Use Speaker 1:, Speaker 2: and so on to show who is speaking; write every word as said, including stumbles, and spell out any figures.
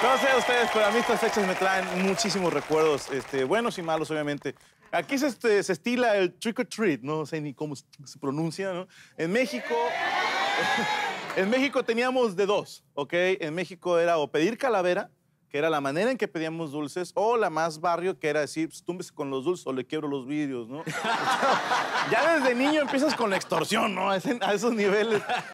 Speaker 1: No sé ustedes, pero a mí estas fechas me traen muchísimos recuerdos, este, buenos y malos, obviamente. Aquí se, este, se estila el trick or treat, no sé ni cómo se pronuncia, ¿no? En México, en México teníamos de dos, ¿ok? En México era o pedir calavera, que era la manera en que pedíamos dulces, o la más barrio, que era decir, pues, túmbese con los dulces o le quiebro los vidrios, ¿no? Ya desde niño empiezas con la extorsión, ¿no? A, ese, a esos niveles.